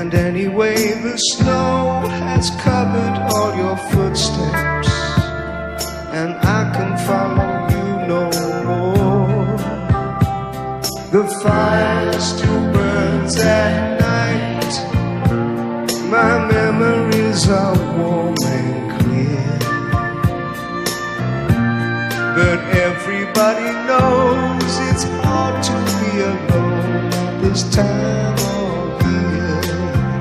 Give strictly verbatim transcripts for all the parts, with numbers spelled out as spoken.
And anyway, the snow has covered all your footsteps, and I can follow you no more. The fire still burns at night. My memories are warm and clear, but everybody knows it's hard to be alone this time of year.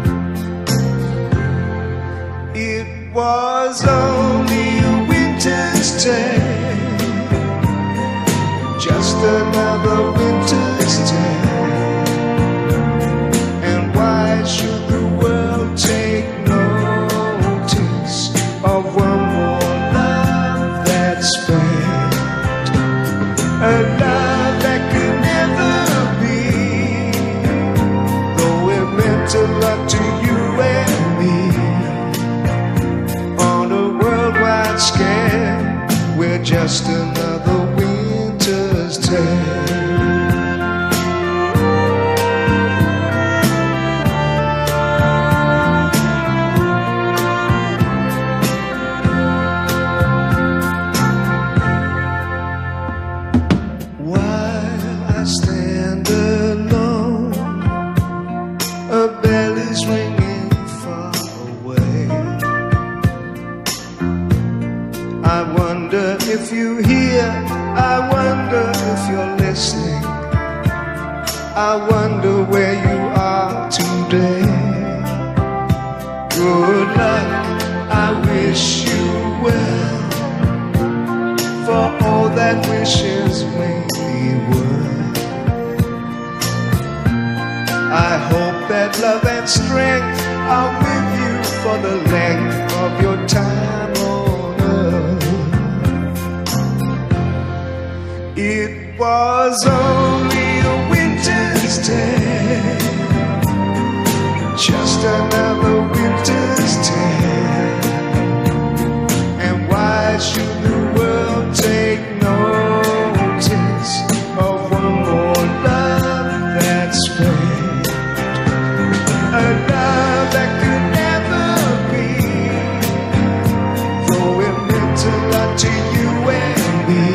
It was only a winter's tale, just another winter's tale. And why should the world take notice of one more love that's failed? A love that could never be, though it meant a lot to you and me. On a worldwide scale, we're just another winter's tale. Stand alone, a bell is ringing far away. I wonder if you hear, I wonder if you're listening. I wonder where you are today. Good luck, I wish you well, for all that wishes may be worth. I hope that love and strength are with you for the length of your time on earth. It was only a winter's tale, just another winter's tale. And why should the world take notice of one more love that's failed? A love that could never be, though it meant a lot to you and me.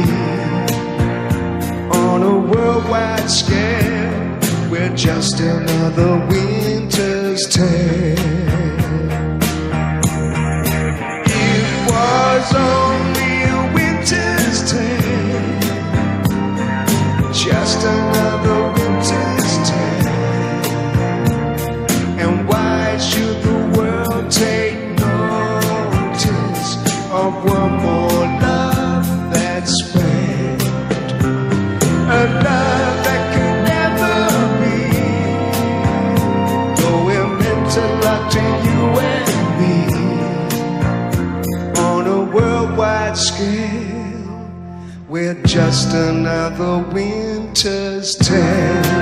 On a worldwide scale, we're just another winter's tale. It was only a winter's tale, just another winter's tale. And why should the world take notice of one more love that's failed? A love that could never be, though it meant a lot to you and me. On a worldwide scale, we're just another winter's tale.